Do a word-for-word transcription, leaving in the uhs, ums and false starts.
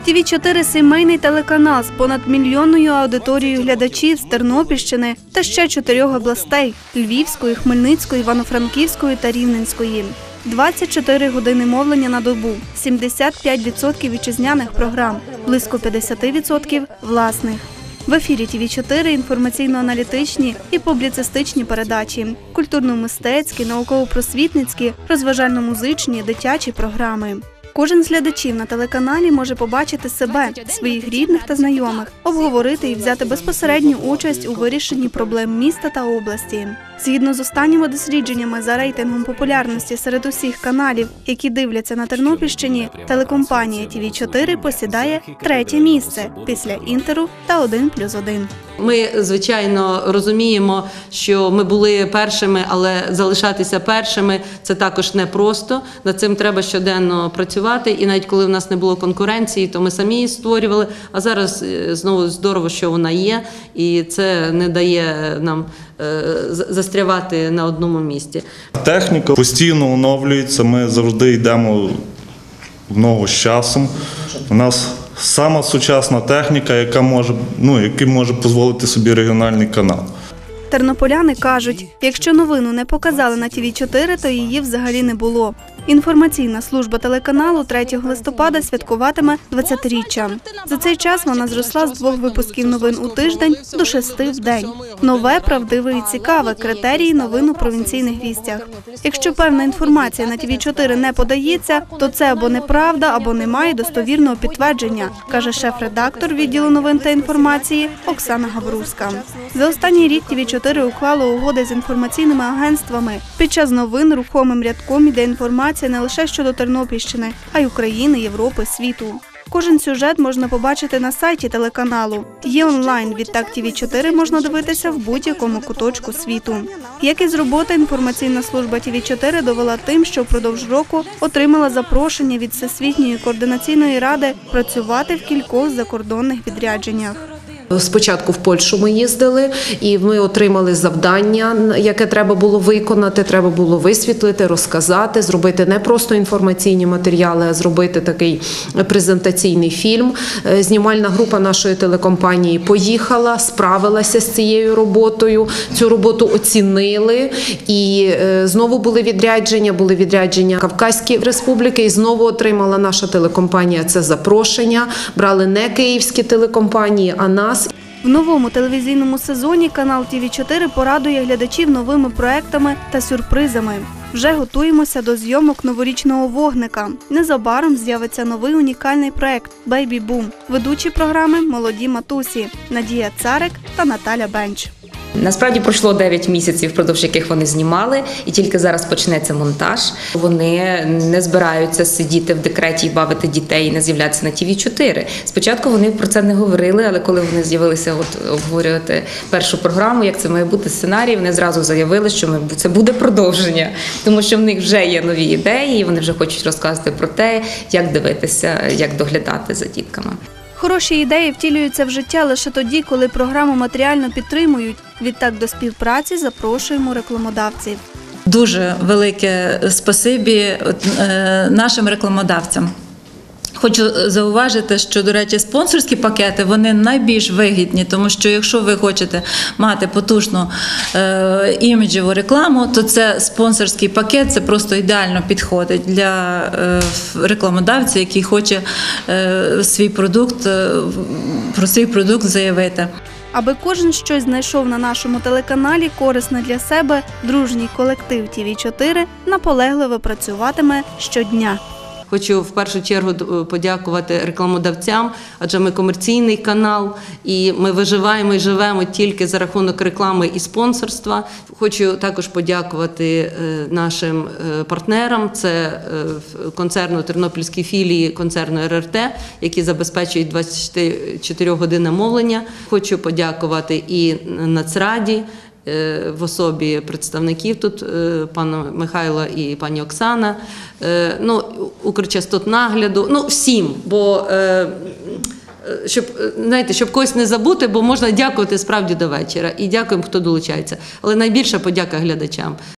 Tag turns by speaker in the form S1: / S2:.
S1: Ті ві чотири – сімейний телеканал з понад мільйонною аудиторією глядачів з Тернопільщини та ще чотирьох областей – Львівської, Хмельницької, Івано-Франківської та Рівненської. двадцять чотири години мовлення на добу, сімдесят п'ять відсотків вітчизняних програм, близько п'ятдесят відсотків власних. В ефірі Ті ві чотири інформаційно-аналітичні і публіцистичні передачі, культурно-мистецькі, науково-просвітницькі, розважально-музичні, дитячі програми. Кожен з глядачів на телеканалі може побачити себе, своїх рідних та знайомих, обговорити і взяти безпосередню участь у вирішенні проблем міста та області. Згідно з останніми дослідженнями за рейтингом популярності серед усіх каналів, які дивляться на Тернопільщині, телекомпанія Ті ві чотири посідає третє місце після «Інтеру» та один плюс один.
S2: Ми, звичайно, розуміємо, що ми були першими, але залишатися першими – це також непросто. Над цим треба щоденно працювати. І навіть коли в нас не було конкуренції, то ми самі її створювали. А зараз знову здорово, що вона є, і це не дає нам застрявати на одному місці.
S3: Техніка постійно оновлюється, ми завжди йдемо в ногу з часом. У нас сама сучасна техніка, яка може, ну, який може дозволити собі регіональний канал.
S1: Тернополяни кажуть, якщо новину не показали на Ті ві чотири, то її взагалі не було. Інформаційна служба телеканалу третього листопада святкуватиме двадцятиріччя. За цей час вона зросла з двох випусків новин у тиждень до шести в день. Нове, правдиве і цікаве – критерії новин у провінційних вістях. Якщо певна інформація на Ті ві чотири не подається, то це або неправда, або немає достовірного підтвердження, каже шеф-редактор відділу новин та інформації Оксана Гаврузька. За останній рік Ті ві чотири уклало угоди з інформаційними агентствами. Під час новин рухомим рядком іде інформація не лише щодо Тернопільщини, а й України, Європи, світу. Кожен сюжет можна побачити на сайті телеканалу. Є онлайн, відтак Ті ві чотири можна дивитися в будь-якому куточку світу. Як і з роботи, інформаційна служба Ті ві чотири довела тим, що впродовж року отримала запрошення від Всесвітньої координаційної ради працювати в кількох закордонних відрядженнях.
S4: Спочатку в Польщу ми їздили, і ми отримали завдання, яке треба було виконати, треба було висвітлити, розказати, зробити не просто інформаційні матеріали, а зробити такий презентаційний фільм. Знімальна група нашої телекомпанії поїхала, справилася з цією роботою, цю роботу оцінили, і знову були відрядження, були відрядження Кавказькі республіки, і знову отримала наша телекомпанія це запрошення, брали не київські телекомпанії, а нас.
S1: В новому телевізійному сезоні канал Ті ві чотири порадує глядачів новими проектами та сюрпризами. Вже готуємося до зйомок новорічного вогника. Незабаром з'явиться новий унікальний проект «Бейбі Бум». Ведучі програми «Молоді матусі» Надія Царик та Наталя Бенч.
S5: Насправді пройшло дев'ять місяців, впродовж яких вони знімали, і тільки зараз почнеться монтаж. Вони не збираються сидіти в декреті і бавити дітей і не з'являтися на Ті ві чотири. Спочатку вони про це не говорили, але коли вони з'явилися от, обговорювати першу програму, як це має бути сценарій, вони зразу заявили, що ми, це буде продовження, тому що в них вже є нові ідеї, і вони вже хочуть розказати про те, як дивитися, як доглядати за дітками.
S1: Хороші ідеї втілюються в життя лише тоді, коли програму матеріально підтримують. Відтак до співпраці запрошуємо рекламодавців.
S6: Дуже велике спасибі нашим рекламодавцям. Хочу зауважити, що, до речі, спонсорські пакети, вони найбільш вигідні, тому що якщо ви хочете мати потужну е, іміджеву рекламу, то це спонсорський пакет, це просто ідеально підходить для е, рекламодавця, який хоче е, свій продукт, е, про свій продукт заявити.
S1: Аби кожен щось знайшов на нашому телеканалі корисне для себе, дружній колектив Ті ві чотири наполегливо працюватиме щодня.
S2: Хочу в першу чергу подякувати рекламодавцям, адже ми комерційний канал, і ми виживаємо і живемо тільки за рахунок реклами і спонсорства. Хочу також подякувати нашим партнерам, це концерну тернопільські філії концерну ер ер те, які забезпечують двадцять чотири години мовлення. Хочу подякувати і Нацраді, в особі представників тут, пана Михайла і пані Оксана, ну, Укрчастотнагляду, ну, всім, бо, щоб, знаєте, щоб когось не забути, бо можна дякувати справді до вечора. І дякуємо, хто долучається. Але найбільша подяка глядачам.